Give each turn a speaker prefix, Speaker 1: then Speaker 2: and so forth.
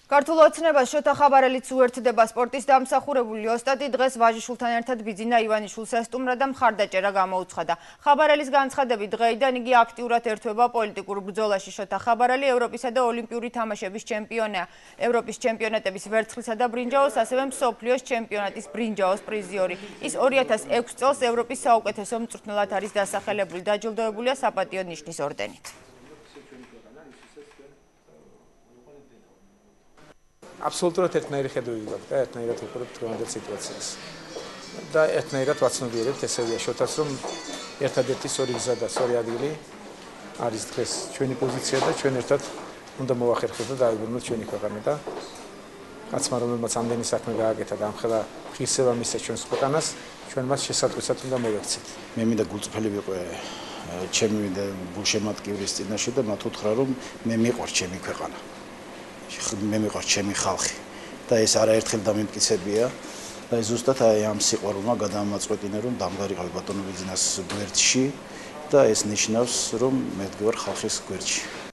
Speaker 1: ქართულ ოცნებას შოთა ხაბარელიც უერთდება სპორტის დამსახურებული ოსტატი დღეს ვაჟიშვილთან ერთად ბიძინა ივანიშვილს ესტუმრა და მხარდაჭერა გამოუცხადა. ხაბარელის განცხადებით დღეიდან იგი აქტიურად ერთვება პოლიტიკურ ბრძოლაში. შოთა ხაბარელი ევროპისა და ოლიმპიური თამაშების ჩემპიონია. ევროპის ჩემპიონატების ვერცხლისა და ბრინჯაოს, ასევე მსოფლიოს ჩემპიონატის ბრინჯაოს პრიზიორი. ის 2006 წელს ევროპის საუკეთესო მწვრთნელად არის დასახელებული, დაჯილდოებულია საპატიო ნიშნის ორდენით.
Speaker 2: Absolutურად ერთნაირი ხედვები გვაქვს და ერთნაირად ვიყურებთ დღევანდელ სიტუაციას. და ერთნაირად ვაცნობიერებთ ესევია შოთას, რომ ერთადერთი სწორი გზა და სწორი ადგილი არის დღეს ჩვენი პოზიცია და ჩვენ ერთად უნდა მოვახერხოთ და დააბრუნოთ ჩვენი ქვეყანა და კაცმა რომელმაც ამდენი საქმე გააკეთა და ამხელა ღირსება მისცა ჩვენს ქვეყანას, ჩვენ მას შესატყვისად უნდა მოვექცეთ.
Speaker 3: მე მინდა გულწრფელი ვიყო ჩემი და გულშემატკივრის წინაშე და მათ უთხრა რომ მე მიყვარს ჩემი ქვეყანა. მე მიყვარს ჩემი ხალხი და ეს არაერთხელ დამიმტკიცებია და ზუსტად ამ სიყვარულმა გადაამაწყვეტინა რომ დამგარიყავი ბატონო ბიძინას გვერდში და ეს ნიშნავს რომ მე ვდგარ ხალხის გვერდში.